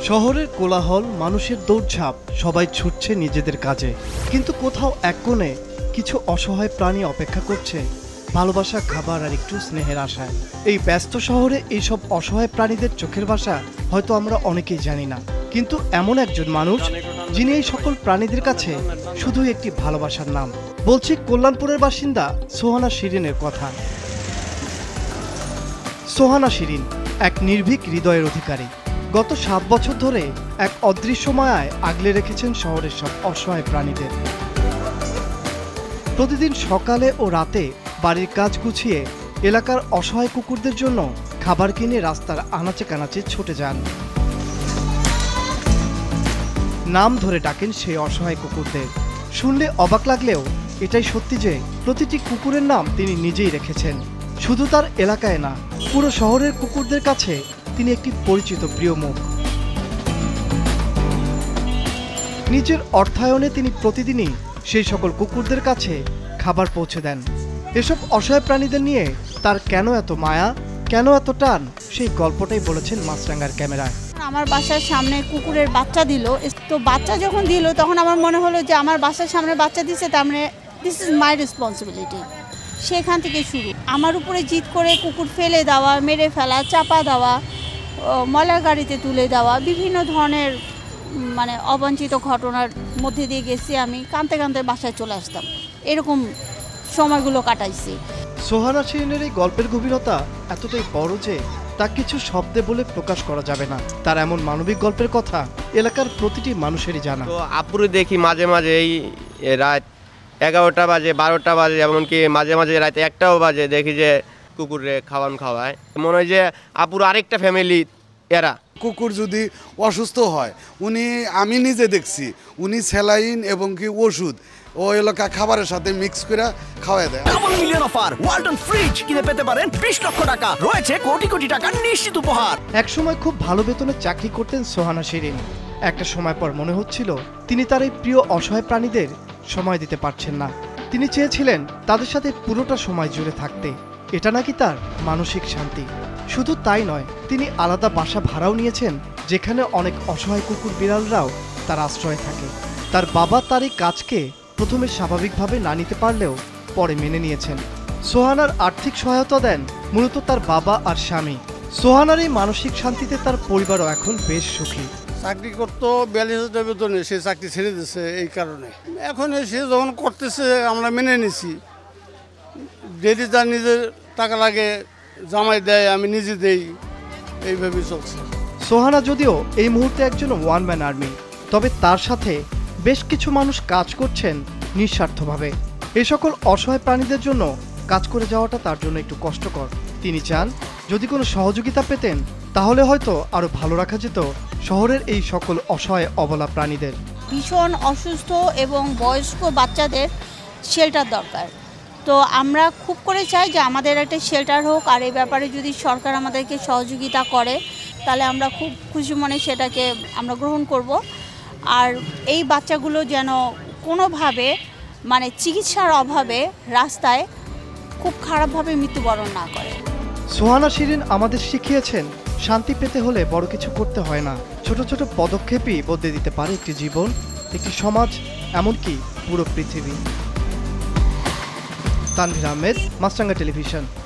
শহরের কোলাহল, মানুষের দৌড়ঝাঁপ, সবাই ছুটছে নিজেদের কাজে, কিন্তু কোথাও এক কোণে কিছু অসহায় প্রাণী অপেক্ষা করছে ভালোবাসা, খাবার আর একটু স্নেহের আশায়। এই ব্যস্ত শহরে এইসব অসহায় প্রাণীদের চোখের ভাষা হয়তো আমরা অনেকেই জানি না, কিন্তু এমন একজন মানুষ যিনি এই সকল প্রাণীদের কাছে শুধু একটি ভালোবাসার নাম। বলছি কল্যাণপুরের বাসিন্দা সোহানা শিরিনের কথা। সোহানা শিরিন এক নির্ভীক হৃদয়ের অধিকারী। গত 7 বছর ধরে এক অদৃশ্য মায়ায় আগলে রেখেছেন শহরের সব অসহায় প্রাণীদের। প্রতিদিন সকালে ও রাতে বাড়ির কাজ গুছিয়ে এলাকার অসহায় কুকুরদের জন্য খাবার কিনে রাস্তার আনাচে কানাচে ছুটে যান। নাম ধরে ডাকেন সেই অসহায় কুকুরদের। শুনলে অবাক লাগলেও এটাই সত্যি যে প্রতিটি কুকুরের নাম তিনি নিজেই রেখেছেন। শুধু তার এলাকায় না, পুরো শহরের কুকুরদের কাছে তিনি একটি পরিচিত প্রিয় মুখ। নিজের অর্থায়নে তিনি প্রতিদিনই সেই সকল কুকুরদের কাছে খাবার পৌঁছে দেন। এসব অসহায় প্রাণীদের নিয়ে তার কেন এত মায়া, কেন এত টান, সেই গল্পটাই বলেছেন মাছরাঙ্গার ক্যামেরায়। আমার বাসার সামনে কুকুরের বাচ্চা দিল, তো বাচ্চা যখন দিল তখন আমার মনে হলো যে আমার বাসার সামনে বাচ্চা দিচ্ছে, তার মানে দিস ইজ মাই রেসপন্সিবিলিটি। সেখান থেকে শুরু, আমার উপরে জিদ করে কুকুর ফেলে দেওয়া, মেরে ফেলা, চাপা দেওয়া, ময়লার গাড়িতে তুলে দেওয়া, বিভিন্ন ধরনের মানে অবাঞ্ছিত ঘটনার মধ্যে দিয়ে গেছি। আমি কাঁদতে কাঁদতে বাসায় চলে আসতাম, এরকম সময়গুলো কাটাইছি। সোহানা শিরিনের এই গল্পের গভীরতা এতটাই বড় যে তা কিছু শব্দে বলে প্রকাশ করা যাবে না। তার এমন মানবিক গল্পের কথা এলাকার প্রতিটি মানুষেরই জানা। তো আপুরে দেখি মাঝে মাঝে এই রাত 11টা বাজে, 12টা বাজে, এমনকি মাঝে মাঝে রাত 1টাও বাজে, দেখি যে কুকুরে খাওয়ায়। মনে হয় যে আপুর আরেকটা ফ্যামিলি এরা। কুকুর যদি অসুস্থ হয়, আমি নিজে দেখছি উনি স্যালাইন এবং কি ওষুধ ও এলাকা খাবারের সাথে মিক্স করে খাওয়ায় দেয়। Double million offer, Walton fridge কিনে পেতে পারেন 20 লক্ষ টাকা, রয়েছে কোটি কোটি টাকার নিশ্চিত উপহার। একসময় খুব ভালো বেতনে চাকরি করতেন সোহানা শিরিন। একটা সময় পর মনে হচ্ছিল তিনি তার এই প্রিয় অসহায় প্রাণীদের সময় দিতে পারছেন না। তিনি চেয়েছিলেন তাদের সাথে পুরোটা সময় জুড়ে থাকতে। এটা নাকি তার মানসিক শান্তি। শুধু তাই নয়, তিনি আলাদা বাসা ভাড়াও নিয়েছেন, যেখানে অনেক অসহায় কুকুর বিড়ালরাও তার আশ্রয় থাকে। তার বাবা তার এই কাজকে প্রথমে স্বাভাবিকভাবে না নিতে পারলেও পরে মেনে নিয়েছেন। সোহানার আর্থিক সহায়তা দেন মূলত তার বাবা আর স্বামী। সোহানার এই মানসিক শান্তিতে তার পরিবারও এখন বেশ সুখী। চাকরি করতো 42,000 বেতনে, সে চাকরি ছেড়ে দিচ্ছে এই কারণে। এখন সে যখন করতেছে আমরা মেনে নিছি। যদি তার নিজের টাকা লাগে জামাই দেয়, আমি নিজে দেই, এইভাবেই চলছে। সোহানা যদিও এই মুহূর্তে একজন ওয়ান ম্যান আর্মি, তবে তার সাথে বেশ কিছু মানুষ কাজ করছেন নিঃস্বার্থভাবে। এই সকল অসহায় প্রাণীদের জন্য কাজ করে যাওয়াটা তার জন্য একটু কষ্টকর। তিনি চান যদি কোনো সহযোগিতা পেতেন তাহলে হয়তো আরো ভালো রাখা যেত শহরের এই সকল অসহায় অবলা প্রাণীদের। ভীষণ অসুস্থ এবং বয়স্ক বাচ্চাদের শেল্টার দরকার। তো আমরা খুব করে চাই যে আমাদের একটা শেল্টার হোক, আর এই ব্যাপারে যদি সরকার আমাদেরকে সহযোগিতা করে তাহলে আমরা খুব খুশি মনে সেটাকে আমরা গ্রহণ করব। আর এই বাচ্চাগুলো যেন কোনোভাবে মানে চিকিৎসার অভাবে রাস্তায় খুব খারাপভাবে মৃত্যুবরণ না করে। সোহানা শিরিন আমাদের শিখিয়েছেন শান্তি পেতে হলে বড় কিছু করতে হয় না, ছোট ছোট পদক্ষেপই বদলে দিতে পারে একটি জীবন, একটি সমাজ, এমনকি পুরো পৃথিবী। তানভীর আহমেদ, মাছরাঙ্গা টেলিভিশন।